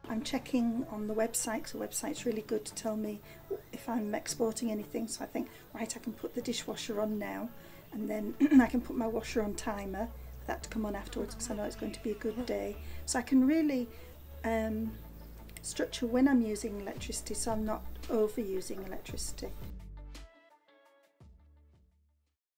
I'm checking on the website, because the website's really good to tell me if I'm exporting anything. So I think, right, I can put the dishwasher on now, and then I can put my washer on timer for that to come on afterwards, because I know it's going to be a good day. So I can really structure when I'm using electricity, so I'm not overusing electricity.